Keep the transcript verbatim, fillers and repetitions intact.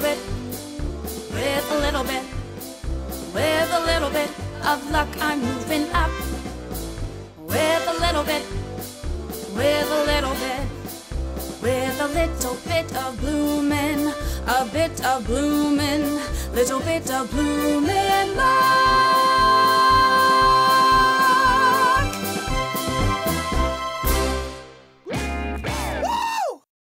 bit, with a little bit, with a little bit of luck I'm moving up. With a little bit, with a little bit, with a little bit of bloomin', a bit of bloomin', little bit of bloomin' luck.